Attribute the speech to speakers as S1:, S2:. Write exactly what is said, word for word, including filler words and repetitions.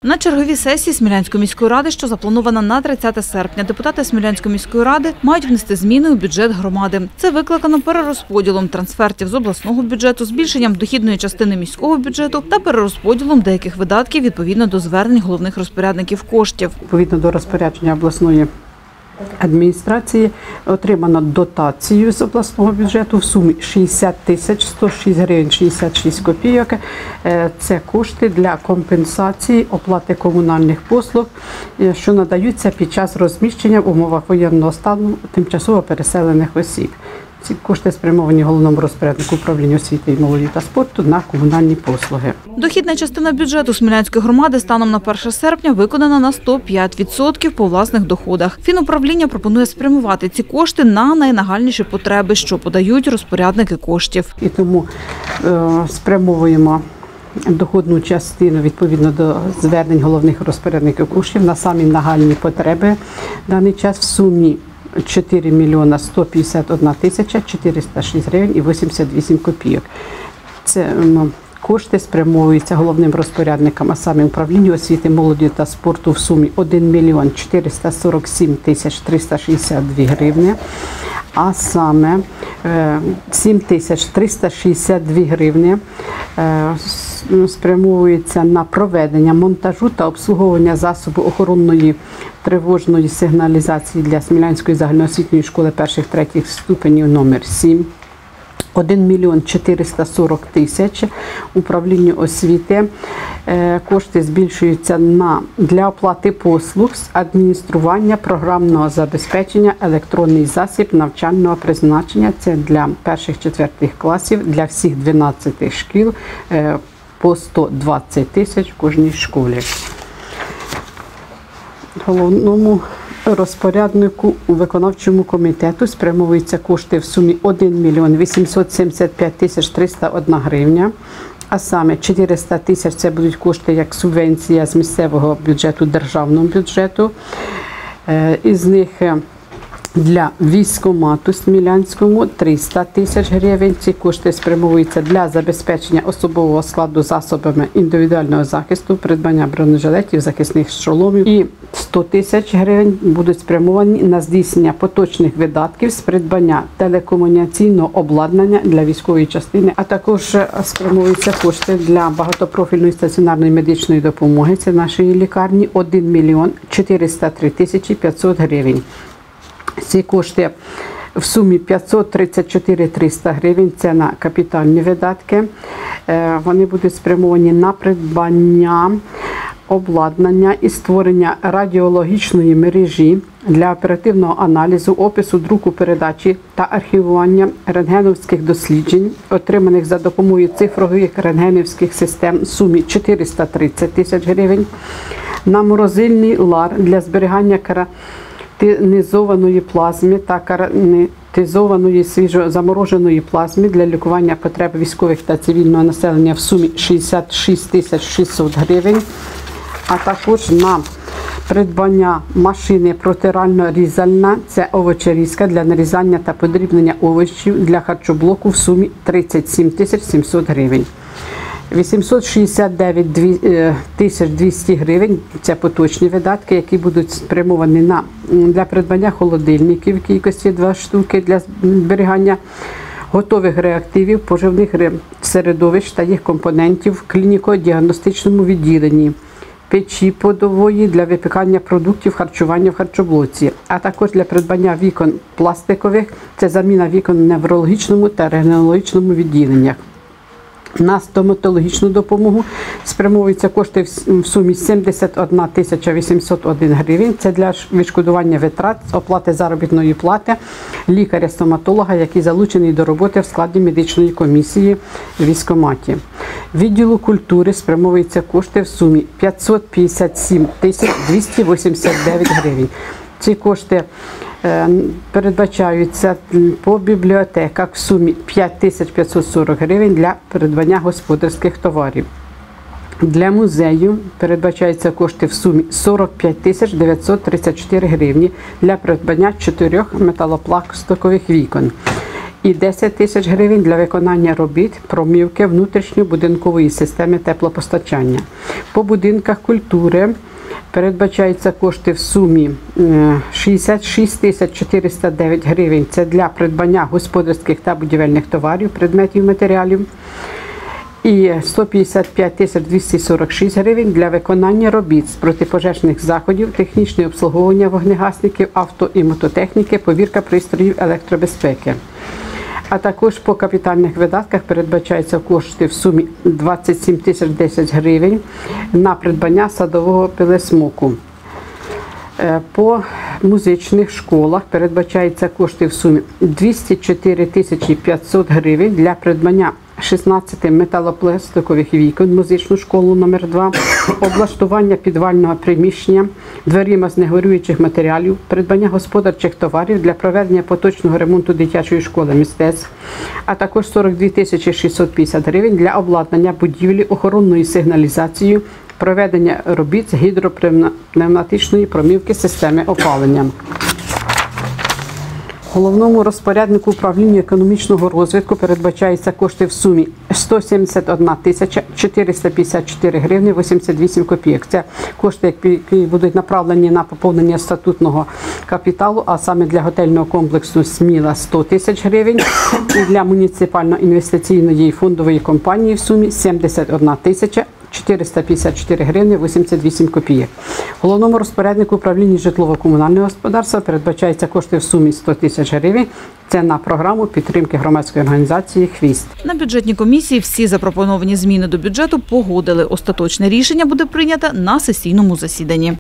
S1: На черговій сесії Смілянської міської ради, що запланована на тридцяте серпня, депутати Смілянської міської ради мають внести зміни у бюджет громади. Це викликано перерозподілом трансфертів з обласного бюджету, збільшенням дохідної частини міського бюджету та перерозподілом деяких видатків відповідно до звернень головних розпорядників коштів.
S2: Відповідно до розпорядження обласної адміністрації отримано дотацію з обласного бюджету в сумі шістдесят тисяч сто шість гривень шістдесят шість копійок. Це кошти для компенсації оплати комунальних послуг, що надаються під час розміщення в умовах воєнного стану тимчасово переселених осіб. Ці кошти спрямовані головному розпоряднику управління освіти і молоді та спорту на комунальні послуги.
S1: Дохідна частина бюджету Смілянської громади станом на перше серпня виконана на сто п'ять відсотків по власних доходах. Фінуправління пропонує спрямувати ці кошти на найнагальніші потреби, що подають розпорядники коштів.
S2: І тому е, спрямовуємо доходну частину відповідно до звернень головних розпорядників коштів на самі нагальні потреби в даний час в сумі чотири мільйони сто п'ятдесят одна тисяча чотириста шість гривень і вісімдесят вісім копійок. Це кошти спрямовуються головним розпорядникам, а саме управлінню освіти, молоді та спорту в сумі один мільйон чотириста сорок сім тисяч триста шістдесят дві гривні, а саме сім тисяч триста шістдесят дві гривні спрямовується на проведення монтажу та обслуговування засобу охоронної тривожної сигналізації для Смілянської загальноосвітньої школи перших-третіх ступенів номер сім. один мільйон чотириста сорок тисяч управлінню освіти. Кошти збільшуються на для оплати послуг з адміністрування програмного забезпечення електронний засіб навчального призначення. Це для перших-четвертих класів, для всіх дванадцяти шкіл по сто двадцять тисяч в кожній школі. Головному розпоряднику у виконавчому комітету спрямовуються кошти в сумі один мільйон вісімсот сімдесят п'ять тисяч триста одна гривня, а саме чотириста тисяч це будуть кошти як субвенція з місцевого бюджету, державного бюджету. Із них для військкомату Смілянському триста тисяч гривень. Ці кошти спрямовуються для забезпечення особового складу засобами індивідуального захисту, придбання бронежилетів, захисних шоломів. І сто тисяч гривень будуть спрямовані на здійснення поточних видатків з придбання телекомунікаційного обладнання для військової частини, а також спрямовуються кошти для багатопрофільної стаціонарної медичної допомоги. Це нашої лікарні один мільйон чотириста три тисячі п'ятсот гривень. Ці кошти в сумі п'ятсот тридцять чотири тисячі триста гривень – це на капітальні видатки. Вони будуть спрямовані на придбання обладнання і створення радіологічної мережі для оперативного аналізу, опису, друку, передачі та архівування рентгенівських досліджень, отриманих за допомогою цифрових рентгенівських систем в сумі чотириста тридцять тисяч гривень, на морозильний лар для зберігання карантинізованої плазми та карантинізованої свіжозамороженої плазми для лікування потреб військових та цивільного населення в сумі шістдесят шість тисяч шістсот гривень, а також на придбання машини протирально-різальна, це овочерізка для нарізання та подрібнення овочів для харчоблоку в сумі тридцять сім тисяч сімсот гривень. вісімсот шістдесят дев'ять тисяч двісті гривень – це поточні видатки, які будуть спрямовані на, для придбання холодильників в кількості два штуки для зберігання готових реактивів, поживних середовищ та їх компонентів в клініко-діагностичному відділенні, печі подової для випікання продуктів харчування в харчоблоці, а також для придбання вікон пластикових, це заміна вікон в неврологічному та рентгенологічному відділеннях. На стоматологічну допомогу спрямовуються кошти в сумі сімдесят одна тисяча вісімсот один гривень. Це для відшкодування витрат, оплати заробітної плати лікаря-стоматолога, який залучений до роботи в складі медичної комісії в військкоматі. Відділу культури спрямовуються кошти в сумі п'ятсот п'ятдесят сім тисяч двісті вісімдесят дев'ять гривень. Ці кошти передбачаються по бібліотеках в сумі п'ять тисяч п'ятсот сорок гривень для придбання господарських товарів. Для музею передбачаються кошти в сумі сорок п'ять тисяч дев'ятсот тридцять чотири гривні для придбання чотирьох металопластикових вікон. і десять тисяч гривень для виконання робіт промивки внутрішньобудинкової системи теплопостачання. По будинках культури передбачаються кошти в сумі шістдесят шість тисяч чотириста дев'ять гривень. Це для придбання господарських та будівельних товарів, предметів, матеріалів. І сто п'ятдесят п'ять тисяч двісті сорок шість гривень для виконання робіт з протипожежних заходів, технічне обслуговування вогнегасників, авто і мототехніки, повірка пристроїв електробезпеки. А також по капітальних видатках передбачаються кошти в сумі двадцять сім тисяч десять гривень на придбання садового пилосмоку. По музичних школах передбачаються кошти в сумі двісті чотири тисячі п'ятсот гривень для придбання шістнадцяти металопластикових вікон, музичну школу номер два, облаштування підвального приміщення, дверима з негорюючих матеріалів, придбання господарчих товарів для проведення поточного ремонту дитячої школи мистецтв, а також сорок дві тисячі шістсот п'ятдесят гривень для обладнання будівлі охоронною сигналізацією, проведення робіт з гідропневматичної промивки системи опалення. Головному розпоряднику управління економічного розвитку передбачаються кошти в сумі сто сімдесят одна тисяча чотириста п'ятдесят чотири гривні вісімдесят вісім копійок. Це кошти, які будуть направлені на поповнення статутного капіталу, а саме для готельного комплексу «Сміла» сто тисяч гривень і для муніципально-інвестиційної фондової компанії в сумі сімдесят одна тисяча чотириста п'ятдесят чотири гривні вісімдесят вісім копійок. Головному розпоряднику управління житлово-комунального господарства передбачаються кошти в сумі сто тисяч гривень. Це на програму підтримки громадської організації «Хвіст».
S1: На бюджетній комісії всі запропоновані зміни до бюджету погодили. Остаточне рішення буде прийнято на сесійному засіданні.